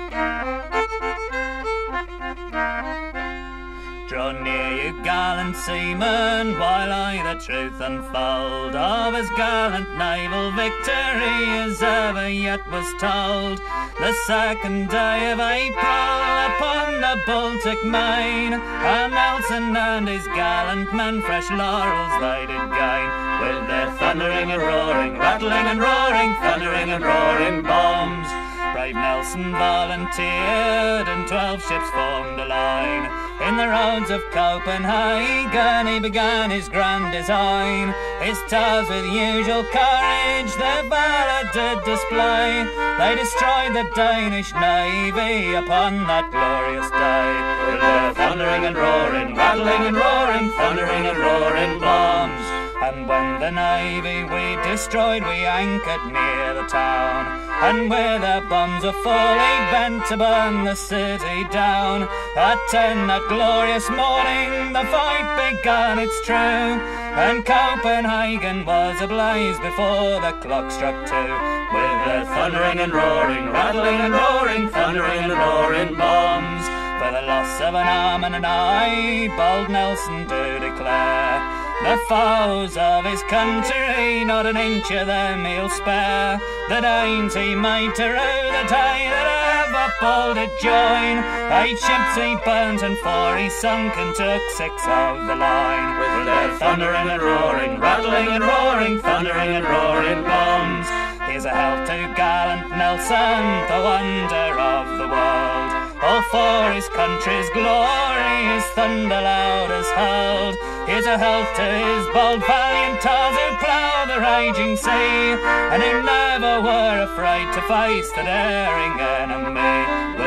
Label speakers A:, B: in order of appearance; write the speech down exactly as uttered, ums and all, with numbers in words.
A: Draw near, you gallant seamen, while I the truth unfold of as gallant naval victory as ever yet was told. The second day of April upon the Baltic main, and Nelson and his gallant men fresh laurels they did gain. With their thundering and roaring, rattling and roaring, thundering and roaring bombs, brave Nelson volunteered, and twelve ships formed a line. In the roads of Copenhagen he began his grand design. His towers with usual courage their valour did display. They destroyed the Danish navy upon that glorious day. With their thundering and roaring, rattling and roaring, thundering and roaring bombs. And when the navy we destroyed, we anchored near the town, and with our bombs were fully bent to burn the city down. At ten that glorious morning the fight began, it's true, and Copenhagen was ablaze before the clock struck two. With their thundering and roaring, rattling and roaring, thundering and roaring bombs, for the loss of an arm and an eye, bold Nelson do declare. The foes of his country, not an inch of them he'll spare. The Danes he made to rue the day that ever Paul did join. Eight ships he burnt and four he sunk, and took six of the line. With their thundering and roaring, rattling and roaring, thundering and roaring bombs. Here's a health to gallant Nelson, the wonder of the world. All for his country's glory his thunder loud has hurled. Here's a health to his bold valiant tars who plough the raging sea, and who never were afraid to face the daring enemy.